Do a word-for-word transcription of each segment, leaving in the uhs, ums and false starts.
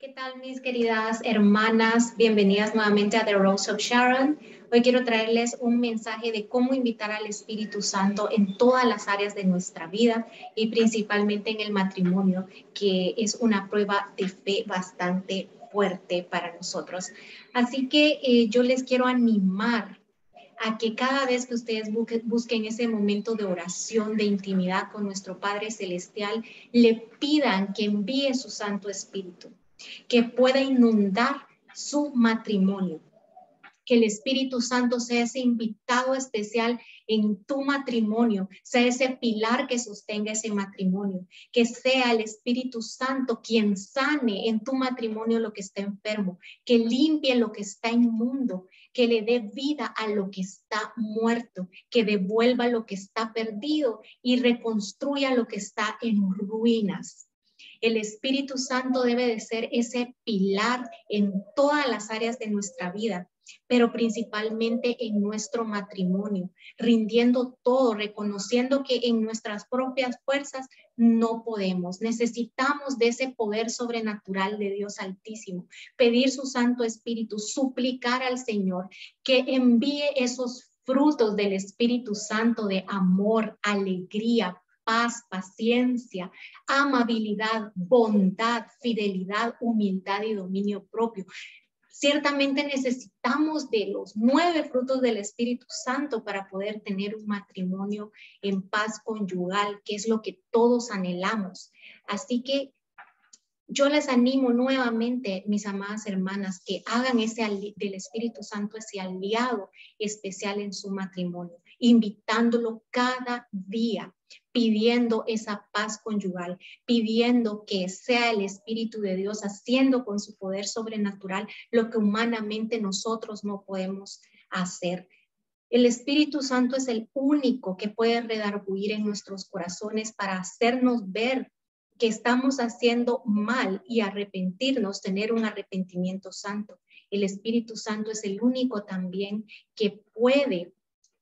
¿Qué tal, mis queridas hermanas? Bienvenidas nuevamente a The Rose of Sharon. Hoy quiero traerles un mensaje de cómo invitar al Espíritu Santo en todas las áreas de nuestra vida y principalmente en el matrimonio, que es una prueba de fe bastante fuerte para nosotros. Así que eh, yo les quiero animar a que cada vez que ustedes busquen ese momento de oración, de intimidad con nuestro Padre Celestial, le pidan que envíe su Santo Espíritu, que pueda inundar su matrimonio, que el Espíritu Santo sea ese invitado especial en tu matrimonio, sea ese pilar que sostenga ese matrimonio, que sea el Espíritu Santo quien sane en tu matrimonio lo que está enfermo, que limpie lo que está inmundo, que le dé vida a lo que está muerto, que devuelva lo que está perdido y reconstruya lo que está en ruinas. El Espíritu Santo debe de ser ese pilar en todas las áreas de nuestra vida, pero principalmente en nuestro matrimonio, rindiendo todo, reconociendo que en nuestras propias fuerzas no podemos. Necesitamos de ese poder sobrenatural de Dios Altísimo, pedir su Santo Espíritu, suplicar al Señor que envíe esos frutos del Espíritu Santo de amor, alegría, paz, paciencia, amabilidad, bondad, fidelidad, humildad y dominio propio. Ciertamente necesitamos de los nueve frutos del Espíritu Santo para poder tener un matrimonio en paz conyugal, que es lo que todos anhelamos. Así que yo les animo nuevamente, mis amadas hermanas, que hagan ese del Espíritu Santo ese aliado especial en su matrimonio, invitándolo cada día, pidiendo esa paz conyugal, pidiendo que sea el Espíritu de Dios haciendo con su poder sobrenatural lo que humanamente nosotros no podemos hacer. El Espíritu Santo es el único que puede redarguir en nuestros corazones para hacernos ver que estamos haciendo mal y arrepentirnos, tener un arrepentimiento santo. El Espíritu Santo es el único también que puede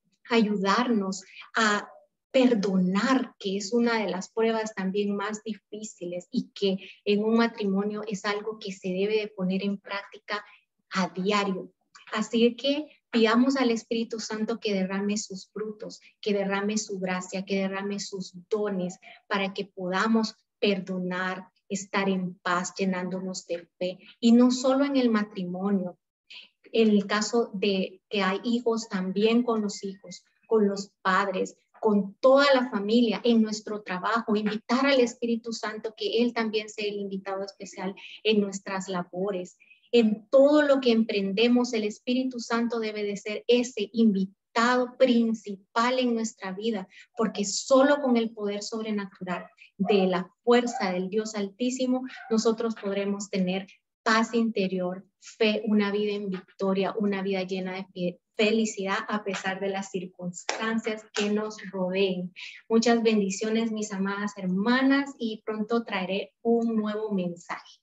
ayudarnos a perdonar, que es una de las pruebas también más difíciles y que en un matrimonio es algo que se debe de poner en práctica a diario. Así que pidamos al Espíritu Santo que derrame sus frutos, que derrame su gracia, que derrame sus dones para que podamos perdonar, estar en paz, llenándonos de fe. Y no solo en el matrimonio, en el caso de que hay hijos, también con los hijos, con los padres, con toda la familia, en nuestro trabajo, invitar al Espíritu Santo que Él también sea el invitado especial en nuestras labores. En todo lo que emprendemos, el Espíritu Santo debe de ser ese invitado principal en nuestra vida, porque solo con el poder sobrenatural de la fuerza del Dios Altísimo, nosotros podremos tener paz interior, fe, una vida en victoria, una vida llena de felicidad a pesar de las circunstancias que nos rodeen. Muchas bendiciones, mis amadas hermanas, y pronto traeré un nuevo mensaje.